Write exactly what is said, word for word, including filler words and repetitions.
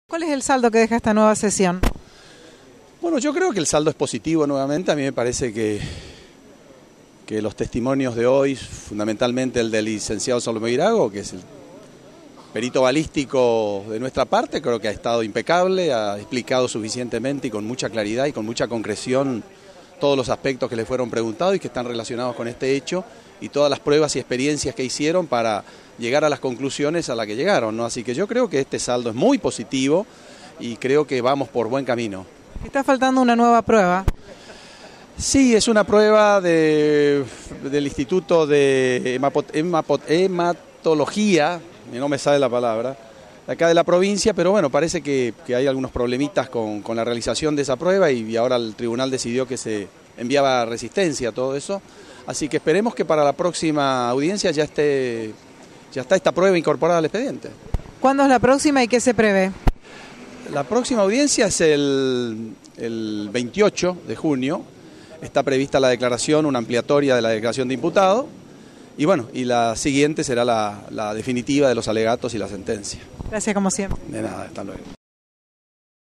¿Cuál es el saldo que deja esta nueva sesión? Bueno, yo creo que el saldo es positivo nuevamente. A mí me parece que, que los testimonios de hoy, fundamentalmente el del licenciado Salomé Irago, que es el perito balístico de nuestra parte, creo que ha estado impecable, ha explicado suficientemente y con mucha claridad y con mucha concreción todos los aspectos que le fueron preguntados y que están relacionados con este hecho y todas las pruebas y experiencias que hicieron para llegar a las conclusiones a las que llegaron, ¿no? Así que yo creo que este saldo es muy positivo y creo que vamos por buen camino. Está faltando una nueva prueba. Sí, es una prueba de, del Instituto de Hemapot, Hemapot, Hematología, no me sale la palabra, de acá de la provincia, pero bueno, parece que, que hay algunos problemitas con, con la realización de esa prueba y, y ahora el tribunal decidió que se enviaba resistencia a todo eso. Así que esperemos que para la próxima audiencia ya esté, ya está esta prueba incorporada al expediente. ¿Cuándo es la próxima y qué se prevé? La próxima audiencia es el, el veintiocho de junio. Está prevista la declaración, una ampliatoria de la declaración de imputado. Y bueno, y la siguiente será la, la definitiva de los alegatos y la sentencia. Gracias como siempre. De nada, hasta luego.